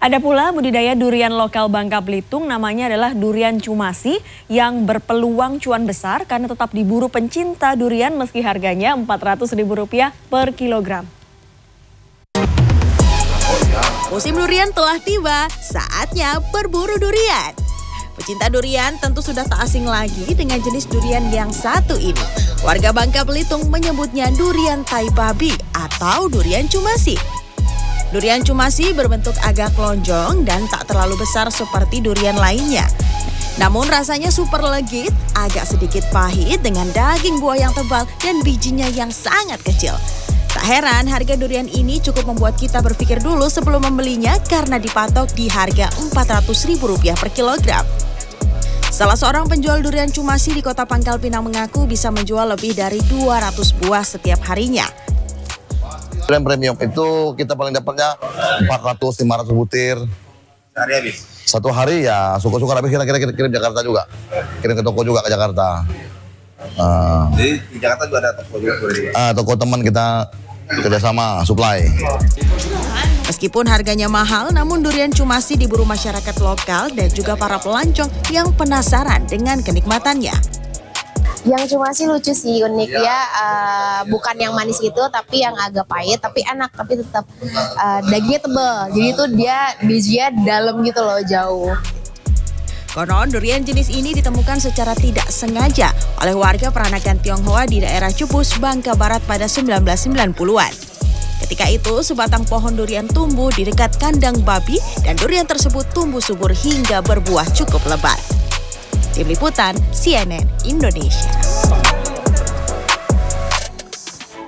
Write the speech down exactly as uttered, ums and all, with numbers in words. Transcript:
Ada pula budidaya durian lokal Bangka Belitung, namanya adalah durian cumasi yang berpeluang cuan besar karena tetap diburu pencinta durian meski harganya empat ratus ribu rupiah per kilogram. Musim durian telah tiba, saatnya berburu durian. Pecinta durian tentu sudah tak asing lagi dengan jenis durian yang satu ini. Warga Bangka Belitung menyebutnya durian tai babi atau durian cumasi. Durian cumasi berbentuk agak lonjong dan tak terlalu besar seperti durian lainnya. Namun rasanya super legit, agak sedikit pahit dengan daging buah yang tebal dan bijinya yang sangat kecil. Tak heran harga durian ini cukup membuat kita berpikir dulu sebelum membelinya karena dipatok di harga empat ratus ribu rupiah per kilogram. Salah seorang penjual durian cumasi di Kota Pangkal Pinang mengaku bisa menjual lebih dari dua ratus buah setiap harinya. Durian premium itu kita paling dapatnya empat ratus lima ratus butir. Sehari habis? Satu hari ya suka-suka habis, kita kirim, kirim Jakarta juga. Kirim ke toko juga ke Jakarta. Uh, Jadi di Jakarta juga ada toko juga? Uh, toko teman kita kerjasama, supply. Meskipun harganya mahal, namun durian cumasi diburu masyarakat lokal dan juga para pelancong yang penasaran dengan kenikmatannya. Yang cumasi lucu sih, unik ya, uh, bukan yang manis gitu, tapi yang agak pahit, tapi enak, tapi tetap uh, dagingnya tebal, jadi tuh dia bijinya dalam gitu loh, jauh. Konon durian jenis ini ditemukan secara tidak sengaja oleh warga peranakan Tionghoa di daerah Cupus, Bangka Barat pada sembilan belas sembilan puluhan. Ketika itu, sebatang pohon durian tumbuh di dekat kandang babi dan durian tersebut tumbuh subur hingga berbuah cukup lebat. Tim Liputan C N N Indonesia.